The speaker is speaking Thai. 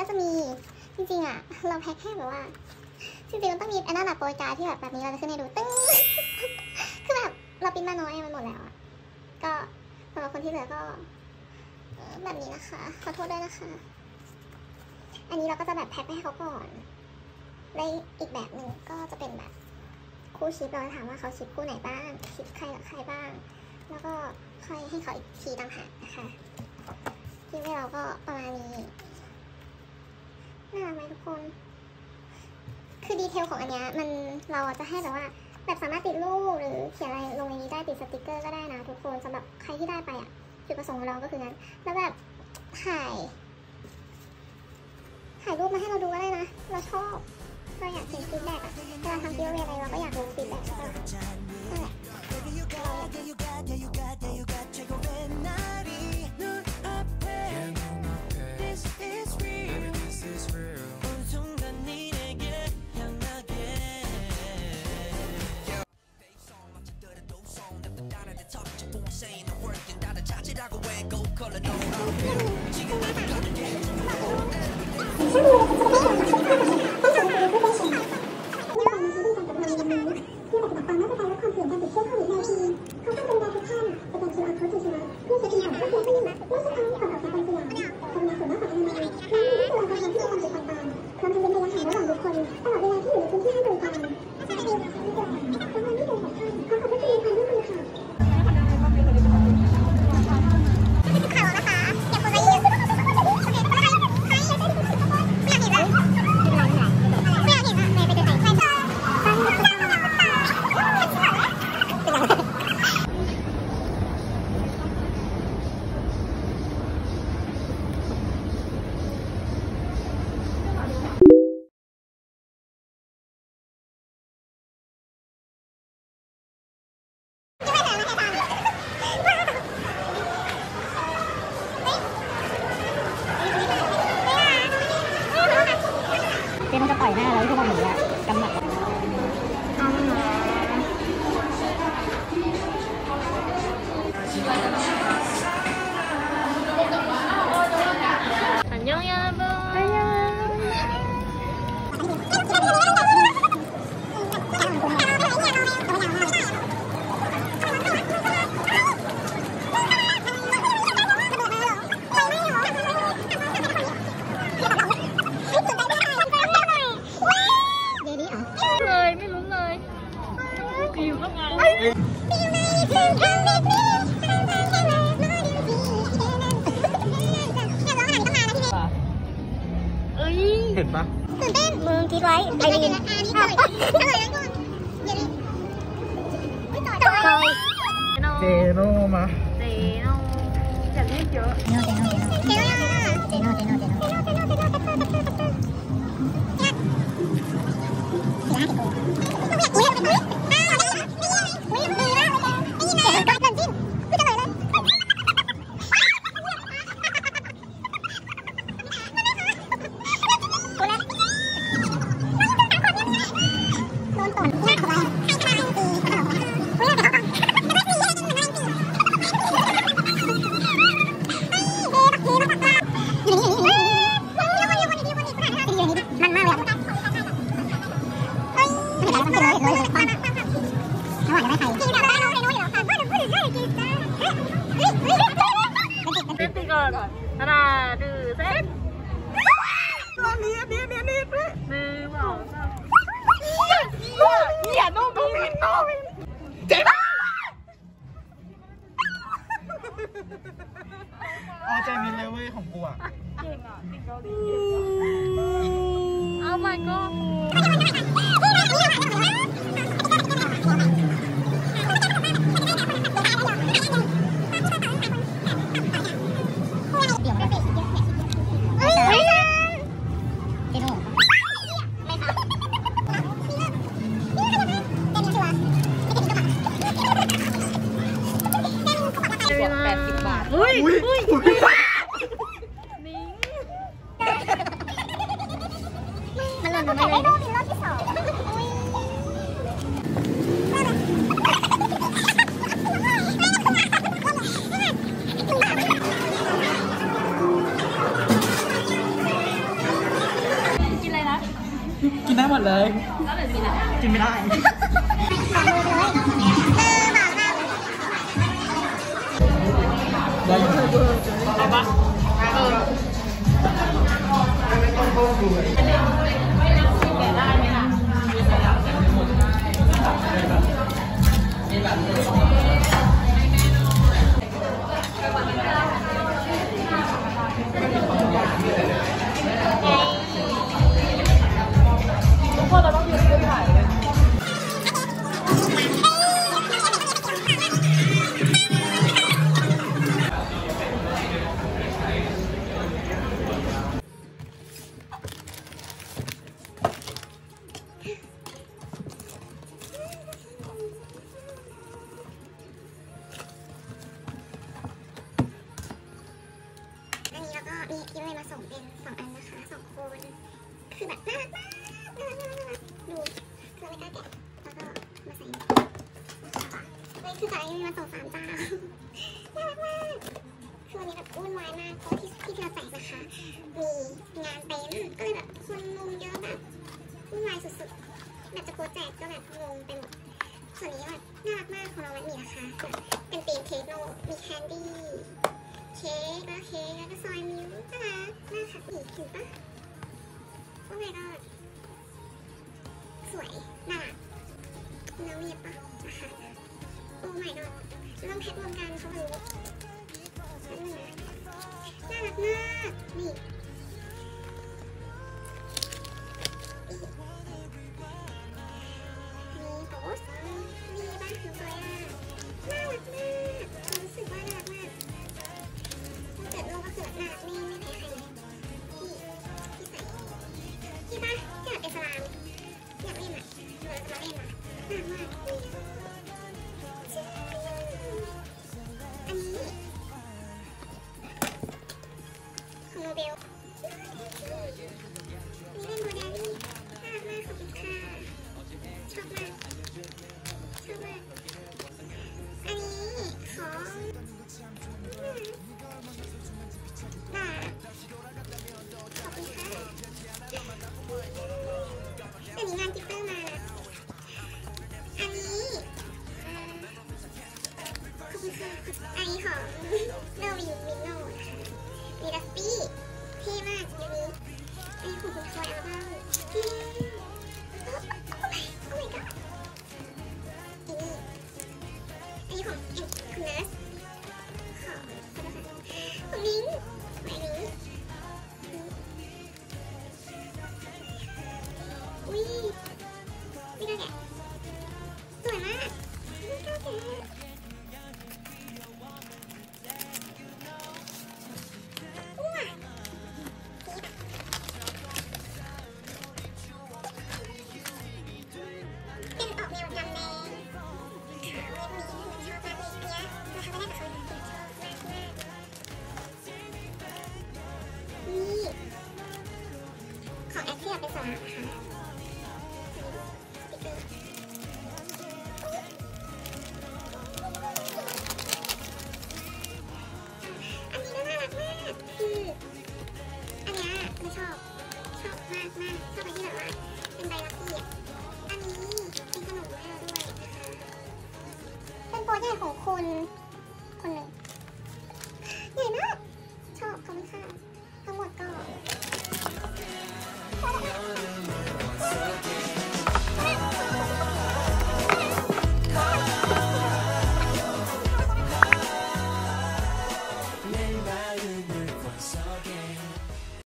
ก็จะมีจริงๆอ่ะเราแพ็คให้แบบว่าจริงๆมันต้องมีอันนั้นโปรยการที่แบบนี้เราจะขึ้นให้ดูตึ้งคือแบบเราปิ้นมาน้อยมันหมดแล้วอ่ะก็สำหรับคนที่เหลือก็แบบนี้นะคะขอโทษด้วยนะคะอันนี้เราก็จะแบบแพ็คให้เขาก่อนและอีกแบบหนึ่งก็จะเป็นแบบคู่ชิปเราถามว่าเขาชิปคู่ไหนบ้างชิปใครกับใครบ้างแล้วก็ค่อยให้เขาอีกทีต่างหากนะคะที่ให้เราก็ประมาณนี้น่ารักไหมทุกคนคือดีเทลของอันเนี้ยมันเราจะให้แบบว่าแบบสามารถติดรูปหรือเขียนอะไรลงในนี้ได้ติดสติกเกอร์ก็ได้นะทุกคนสำหรับใครที่ได้ไปอ่ะจุดประสงค์ของเราก็คือนั้นแล้วแบบถ่ายรูปมาให้เราดูก็ได้นะเราชอบเราอยากเห็นฟีดแบ็กอะเวลาทำกิฟต์อะไรเราก็อยากรู้ฟีดแบ็กใช่ปะนั่นแหละมันจะปล่อยหน้าแล้วที่มันเหมือนแบบกำหนดเห็นปะตื่นเต้นมึงคิดไว้ไอ้นี่เจโน่มาเจโน่อยากเล่นเยอะเจโเอาใจมินเลยเว้ยของกูอ่ะเก่งอ่ะติดเกาหลีเอาไปก็ 80 บาทอุ้ยนิ้งมันหล่นลงมาเลยรอบที่ 2 กินไม่ได้ขอมือเลยได้อยู่เอาปะมีกิฟต์อะไรมาส่งเป็น2 อันนะคะ2 คนคือแบบน่ารักมากดูคือไม่กล้าแกะแล้วก็มาใส่เลยคือสายมีมาส่ง3 เจ้าน่ารักมากคือวันนี้แบบวุ่นวายมากเพราะที่เราแจกนะคะมีงานเต็มก็เลยแบบคนงงเยอะแบบวุ่นวายสุดๆแบบจะโพสแจกก็แบบงงไปหมดส่วนนี้แบบน่ารักมากของเรามันมีนะคะเป็นธีมเค้กโนมีแคนดี้เค้กแล้วก็ซอยมิ้วน่ารักมากค่ะอีกเห็นปะโอ้ my god สวยน่ารักน้องเมียปะนะคะโอ้ my god ต้องแพ็ครวมกันเขารู้นั่นนะน่ารักมากนี่โพสมีบ้างสวยน่ารักมากรู้สึกว่าน่ารักมากเกิดโลกก็คือแบบน่ารักไม่แพ้ใครเลยที่ใส่ที่ปะที่แบบเป็นสลามอยากเล่นอ่ะเราจะมาเล่นอ่ะน่ารักมากอันนี้ของโนเบลนี่เป็นโมเดลลี่น่ารักมากขอบคุณค่ะชอบมากอันนี้ของน่าขอบคุณค่ะอันนี้งานกิฟเตอร์มานะอันนี้ขอบคุณค่ะอันนี้ของเดวินมิโน่นะคะมีดัฟฟี่เท่มากอันนี้ของคุณทอยอัลบั้มโอ้ my god อันนี้ของคุณเนสของมิ้งไม่มิ้งอุ้ยไม่ได้แกะสวยมากไม่ได้แกะว้าเป็นออกแนวดำแดงของแอคที่อยากเป็นสาระนะคะอันนี้ก็น่ารักมากคืออันนี้ไม่ชอบมากชอบไปที่แบบว่าเป็นใบลักกี้อ่ะอันนี้เป็นขนมแม่ด้วยนะคะเป็นโปรเจกต์ของคนหนึ่ง